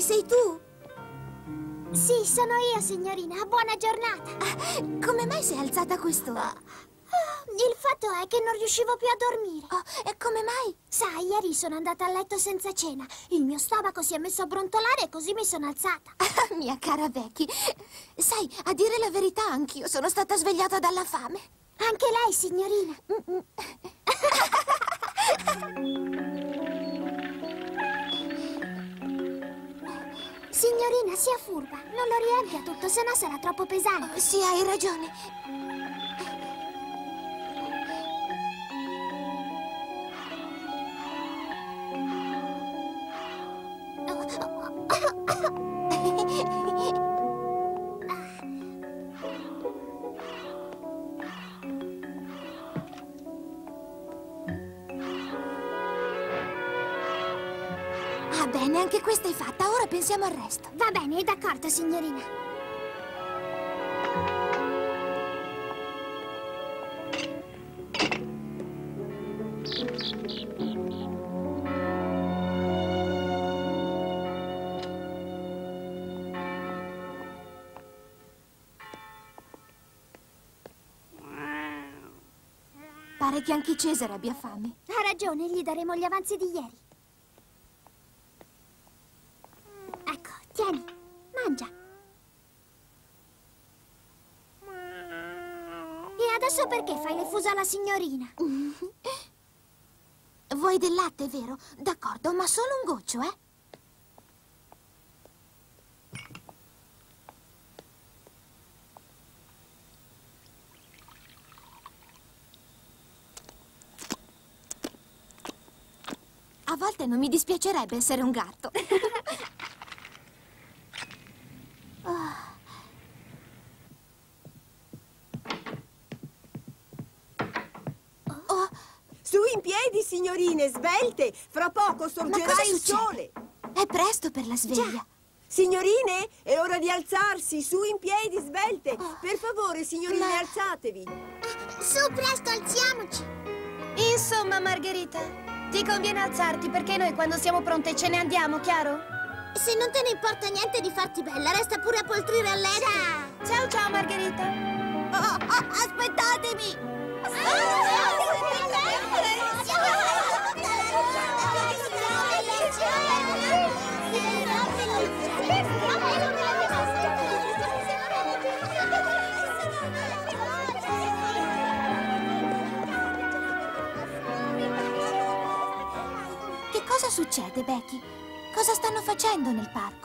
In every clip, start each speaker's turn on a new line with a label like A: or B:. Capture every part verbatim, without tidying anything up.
A: sei tu?
B: Sì, sono io, signorina. Buona giornata.
A: Ah, come mai sei alzata a quest'ora?
B: Il fatto è che non riuscivo più a dormire.
A: Oh, e come mai?
B: Sai, ieri sono andata a letto senza cena. Il mio stomaco si è messo a brontolare e così mi sono alzata.
A: Ah, mia cara Becky, sai, a dire la verità, anch'io sono stata svegliata dalla fame.
B: Anche lei, signorina. Signorina, sia furba. Non lo riempia tutto, sennò sarà troppo pesante.
A: Oh, sì, hai ragione. Ah, bene, anche questa è fatta. Ora pensiamo al resto.
B: Va bene, d'accordo, signorina.
A: Pare che anche Cesare abbia fame.
B: Ha ragione, gli daremo gli avanzi di ieri. Ecco, tieni, mangia. E adesso perché fai le fusa alla signorina?
A: Vuoi del latte, vero? D'accordo, ma solo un goccio, eh? A volte non mi dispiacerebbe essere un gatto.
C: Su in piedi, signorine, svelte! Fra poco sorgerà il sole!
A: È presto per la sveglia.
C: Già. Signorine, è ora di alzarsi! Su in piedi, svelte! Per favore, signorine,
A: Ma-
C: alzatevi!
B: Su, presto, alziamoci.
D: Insomma, Margherita, ti conviene alzarti perché noi quando siamo pronte ce ne andiamo, chiaro?
B: Se non te ne importa niente di farti bella, resta pure a poltrire a letto. Ciao.
D: Ciao, ciao, Margherita.
B: Oh, oh, aspettatemi.
A: Che cosa succede, Becky? Cosa stanno facendo nel parco?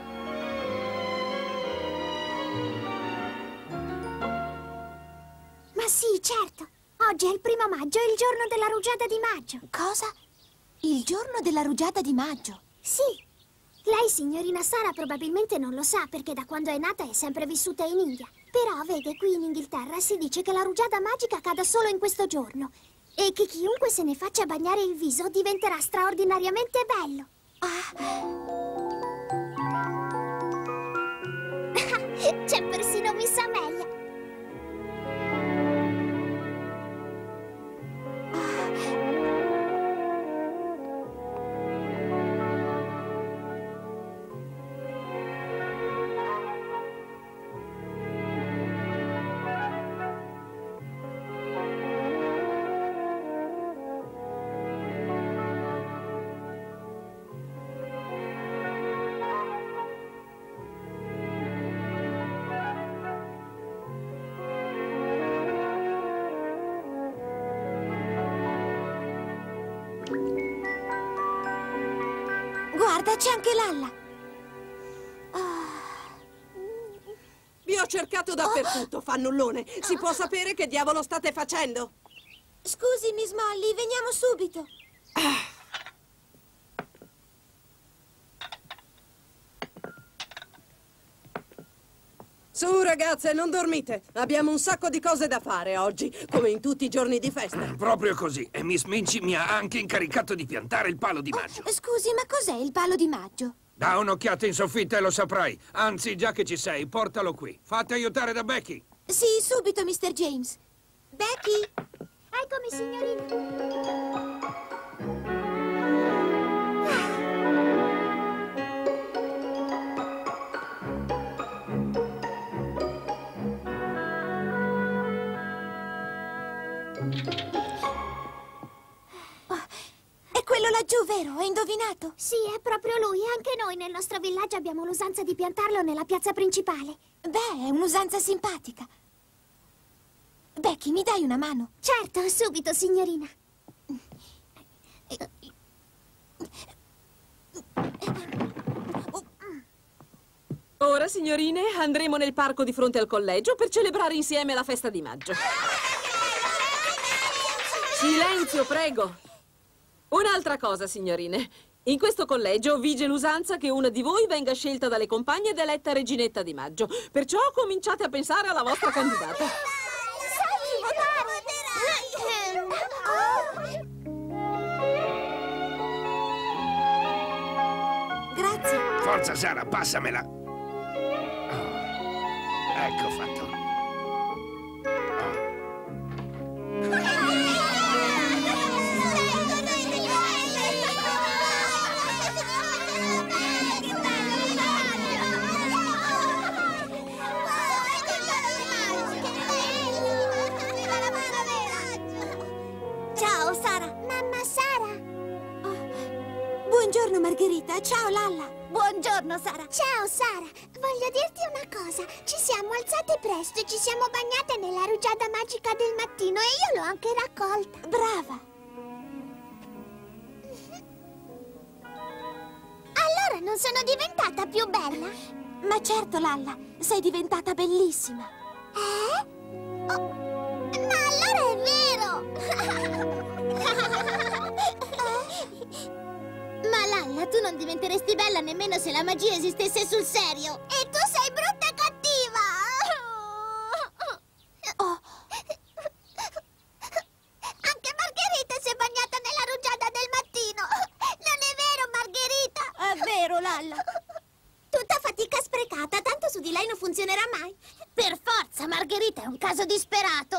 B: Ma sì, certo. Oggi è il primo maggio, è il giorno della rugiada di maggio.
A: Cosa? Il giorno della rugiada di maggio?
B: Sì. Lei, signorina Sara, probabilmente non lo sa perché da quando è nata è sempre vissuta in India. Però, vede, qui in Inghilterra si dice che la rugiada magica cada solo in questo giorno e che chiunque se ne faccia bagnare il viso diventerà straordinariamente bello. C'è persino Miss Amelia.
A: Guarda, c'è anche Lalla.
C: Vi ho cercato dappertutto, fannullone! Si può sapere che diavolo state facendo?
A: Scusi, Miss Molly, veniamo subito.
C: Su, ragazze, non dormite! Abbiamo un sacco di cose da fare oggi, come in tutti i giorni di festa.
E: Proprio così. E Miss Minci mi ha anche incaricato di piantare il palo di maggio.
A: Scusi, ma cos'è il palo di maggio?
E: Da un'occhiata in soffitta e lo saprai. Anzi, già che ci sei, portalo qui. Fatti aiutare da Becky.
A: Sì, subito, mister James. Becky?
B: Eccomi, signorina.
A: vero? Hai indovinato?
B: Sì, è proprio lui. Anche noi nel nostro villaggio abbiamo l'usanza di piantarlo nella piazza principale.
A: Beh, è un'usanza simpatica. Becky, mi dai una mano?
B: Certo, subito, signorina.
C: Ora, signorine, andremo nel parco di fronte al collegio per celebrare insieme la festa di maggio. Silenzio, prego. Un'altra cosa, signorine. In questo collegio vige l'usanza che una di voi venga scelta dalle compagne ed eletta reginetta di maggio. Perciò cominciate a pensare alla vostra candidata.
A: Grazie.
E: Forza, Sara, passamela. Oh, ecco fatto.
B: Ciao, Sara. Mamma Sara.
A: Buongiorno, Margherita. Ciao, Lalla.
B: Buongiorno, Sara. Ciao, Sara. Voglio dirti una cosa. Ci siamo alzate presto e ci siamo bagnate nella rugiada magica del mattino e io l'ho anche raccolta.
A: Brava.
B: Allora non sono diventata più bella?
A: Ma certo, Lalla, sei diventata bellissima.
B: Eh? Oh, ma allora è vero! Ma Lalla, tu non diventeresti bella nemmeno se la magia esistesse sul serio. E tu sei brutta e cattiva!
A: Oh,
B: Anche Margherita si è bagnata nella rugiada del mattino. Non è vero, Margherita?
A: è vero, Lalla.
B: Tutta fatica sprecata, tanto su di lei non funzionerà mai. Per forza, Margherita è un caso disperato.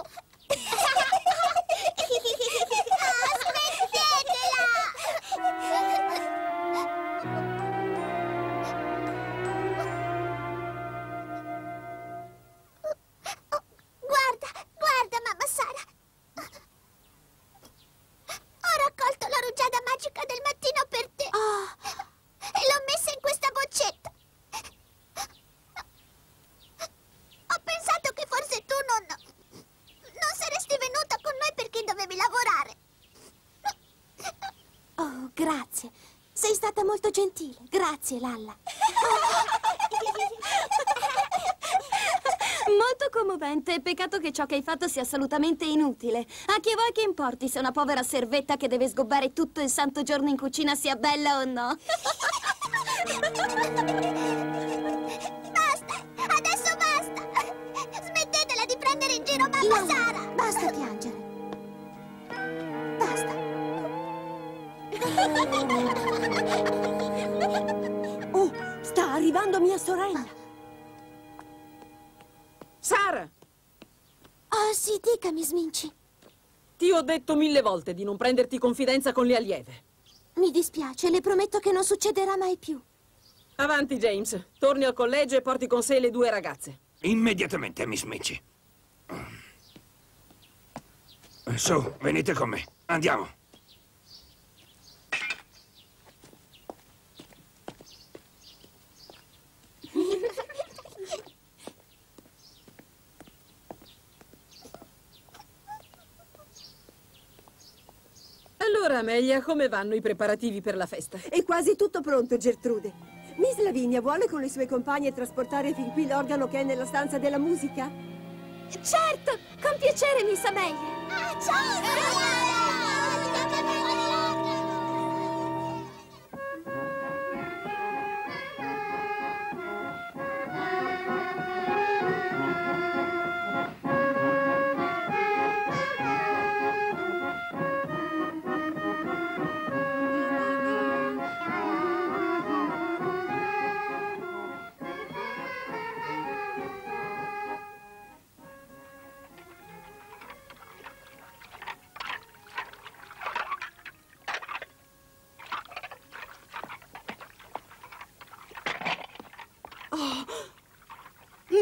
B: Guarda, guarda, mamma Sara. Ho raccolto la rugiada magica del mattino per te.
A: Oh,
B: E l'ho messa in questa boccetta. Ho pensato che forse tu non... non saresti venuta con noi perché dovevi lavorare.
A: oh, grazie. Sei stata molto gentile. Grazie, Lalla.
D: Molto commovente. Peccato che ciò che hai fatto sia assolutamente inutile. A chi vuoi che importi se una povera servetta che deve sgobbare tutto il santo giorno in cucina sia bella o no?
B: Basta! Adesso basta! Smettetela di prendere in giro mamma
A: Lalla,
B: Sara!
A: basta piangere. Basta.
F: Oh, sta arrivando mia sorella.
C: Sara,
A: Oh, sì, dica, Miss Minci.
C: ti ho detto mille volte di non prenderti confidenza con le allieve.
A: Mi dispiace, le prometto che non succederà mai più.
C: Avanti, James. Torni al collegio e porti con sé le due ragazze.
E: Immediatamente, Miss Mitchie. Su, venite con me. Andiamo.
C: Allora, Amelia, come vanno i preparativi per la festa?
F: È quasi tutto pronto, Gertrude. Miss Lavinia vuole con le sue compagne trasportare fin qui l'organo che è nella stanza della musica?
D: Certo, con piacere, Miss Amelia.
B: Ah, ciao!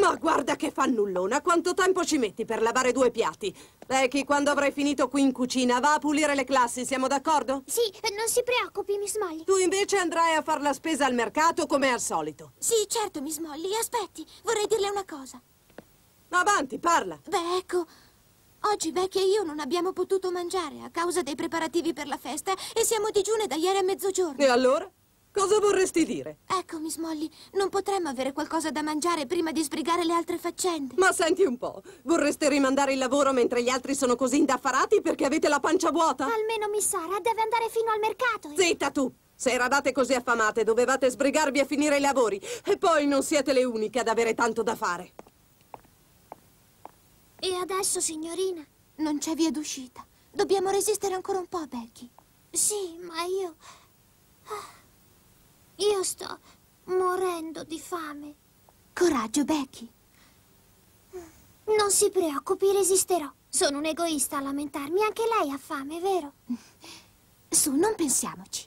G: Ma guarda che fannullona, quanto tempo ci metti per lavare due piatti? Becky, quando avrai finito qui in cucina, va a pulire le classi, siamo d'accordo?
B: Sì, non si preoccupi, Miss Molly.
G: Tu invece andrai a far la spesa al mercato come al solito.
A: Sì, certo, Miss Molly. Aspetti, vorrei dirle una cosa.
G: Avanti, parla.
A: Beh, ecco, oggi Becky e io non abbiamo potuto mangiare a causa dei preparativi per la festa e siamo digiune da ieri a mezzogiorno.
G: E allora? Cosa vorresti dire?
A: Ecco, Miss Molly, non potremmo avere qualcosa da mangiare prima di sbrigare le altre faccende.
G: Ma senti un po', vorreste rimandare il lavoro mentre gli altri sono così indaffarati perché avete la pancia vuota?
B: Almeno Miss Sara deve andare fino al mercato. e-
G: Zitta tu! Se eravate così affamate, dovevate sbrigarvi a finire i lavori. E poi non siete le uniche ad avere tanto da fare.
B: E adesso, signorina?
A: Non c'è via d'uscita. Dobbiamo resistere ancora un po', Becky.
B: Sì, ma io... Io sto morendo di fame.
A: Coraggio, Becky.
B: Non si preoccupi, resisterò. Sono un egoista a lamentarmi. Anche lei ha fame, vero?
A: Su, non pensiamoci.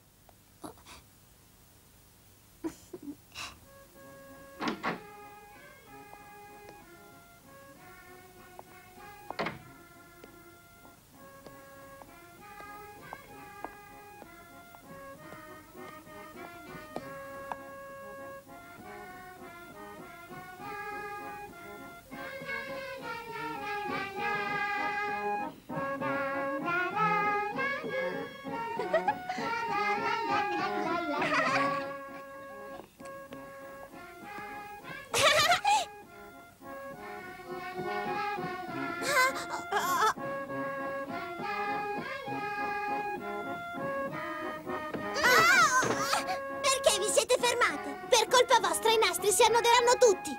B: Perché vi siete fermate? Per colpa vostra i nastri si annoderanno tutti.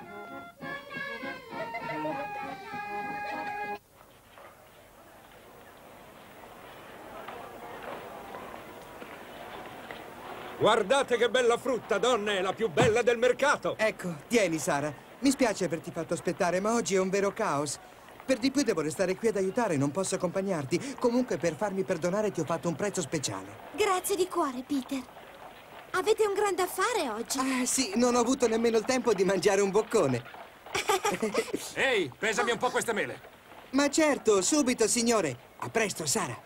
E: Guardate che bella frutta, donne! È la più bella del mercato!
H: Ecco, tieni, Sara. Mi spiace averti fatto aspettare, ma oggi è un vero caos. Per di più devo restare qui ad aiutare, non posso accompagnarti. Comunque, per farmi perdonare, ti ho fatto un prezzo speciale.
A: Grazie di cuore, Peter. Avete un grande affare oggi.
H: Ah, sì, non ho avuto nemmeno il tempo di mangiare un boccone.
E: Ehi, pesami un po' queste mele.
H: Ma certo, subito, signore. A presto, Sara.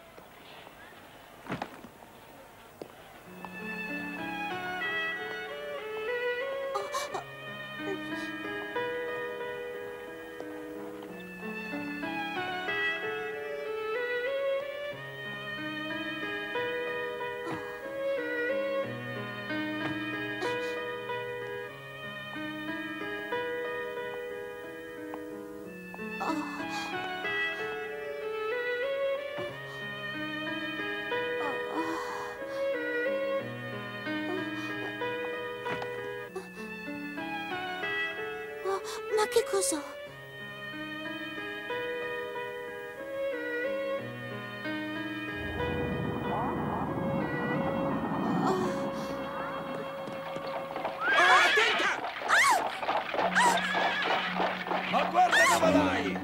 A: Ma che cos'ho?
E: Ma guarda dove vai!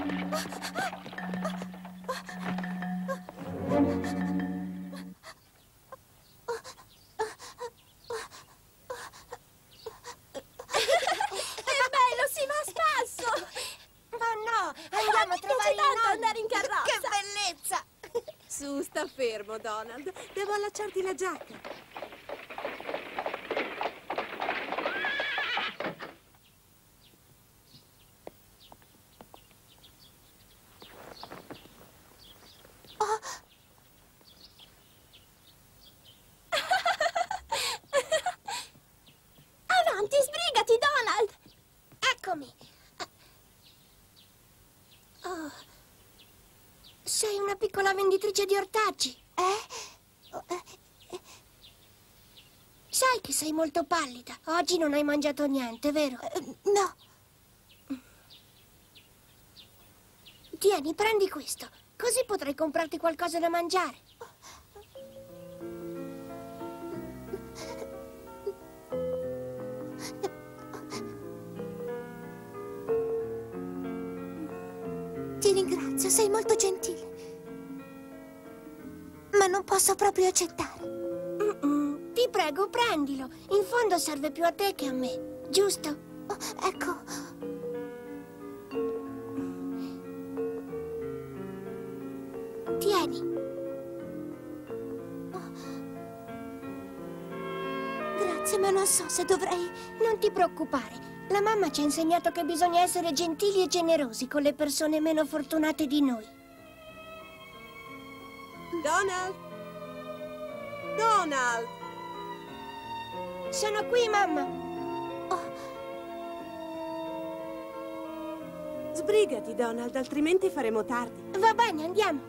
A: Andiamo a trovare il nonno.
D: andare in carrozza.
A: Che bellezza!
G: Su, sta fermo, Donald. Devo allacciarti la giacca.
D: Avanti, sbrigati, Donald.
B: Eccomi. Oh. Sei una piccola venditrice di ortaggi.
A: Eh? Oh, eh, eh.
B: Sai che sei molto pallida. Oggi non hai mangiato niente, vero?
A: Eh, no.
B: Tieni, prendi questo. Così potrai comprarti qualcosa da mangiare.
A: Ti ringrazio, sei molto gentile. Ma non posso proprio accettare.
B: Mm-mm. Ti prego, prendilo. In fondo serve più a te che a me, giusto?
A: Oh, ecco. non so se dovrei...
B: Non ti preoccupare. La mamma ci ha insegnato che bisogna essere gentili e generosi con le persone meno fortunate di noi.
G: Donald! Donald!
B: Sono qui, mamma.
G: Sbrigati, Donald, altrimenti faremo tardi.
B: Va bene, andiamo.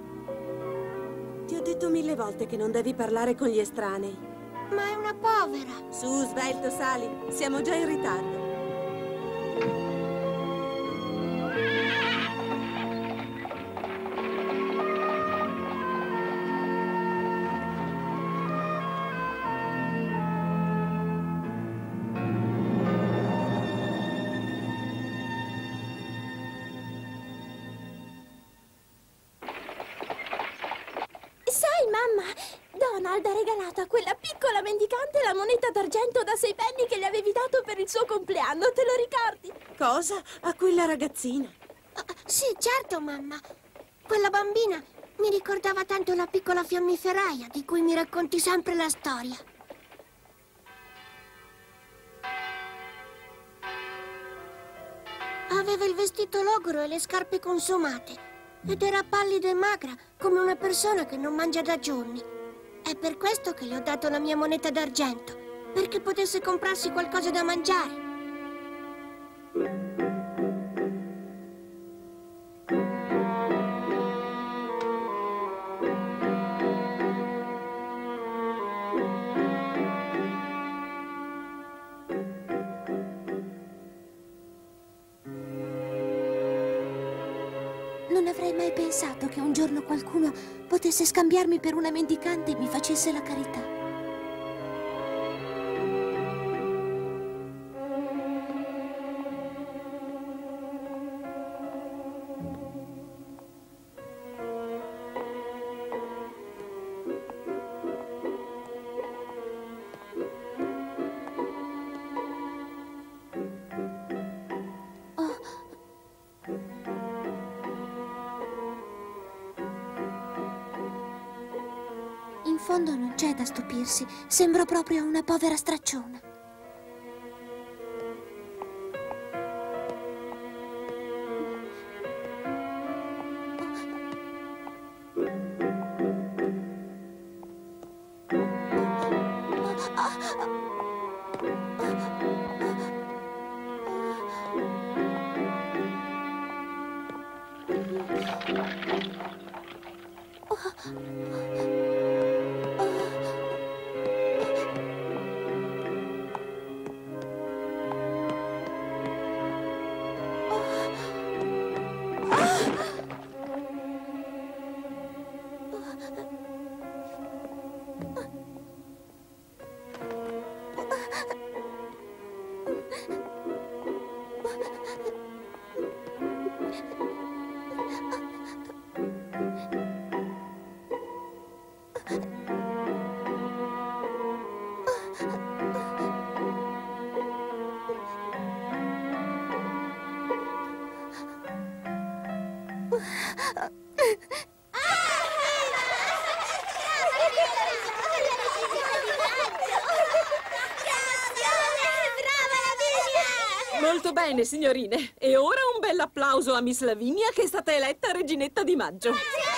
G: Ti ho detto mille volte che non devi parlare con gli estranei.
B: Ma è una povera.
G: Su, svelto, sali. Siamo già in ritardo.
A: Sai, mamma, Donald ha regalato a quella piccola mendicante la moneta d'argento da sei penny che gli avevi dato per il suo compleanno, te lo ricordi?
G: Cosa? A quella ragazzina?
B: Ah, sì, certo, mamma. Quella bambina mi ricordava tanto la piccola fiammiferaia di cui mi racconti sempre la storia. Aveva il vestito logoro e le scarpe consumate. Ed era pallida e magra, come una persona che non mangia da giorni. È per questo che le ho dato la mia moneta d'argento, perché potesse comprarsi qualcosa da mangiare.
A: Non avrei mai pensato che un giorno qualcuno potesse scambiarmi per una mendicante e mi facesse la carità. In fondo non c'è da stupirsi. Sembro proprio una povera stracciona.
C: Molto bene, signorine. E ora un bel applauso a Miss Lavinia, che è stata eletta reginetta di maggio.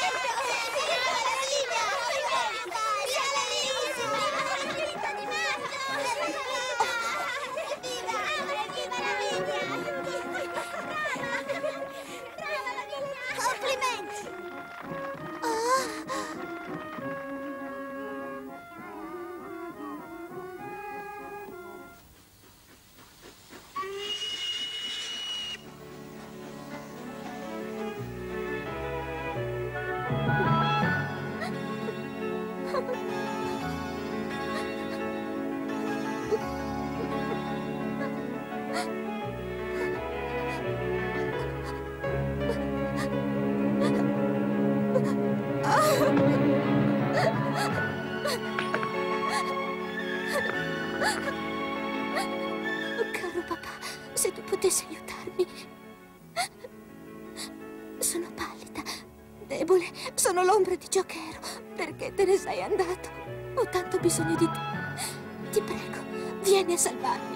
A: Caro papà, se tu potessi aiutarmi. Sono pallida, debole, sono l'ombra di ciò che ero. Perché te ne sei andato? Ho tanto bisogno di te. Ti prego, vieni a salvarmi.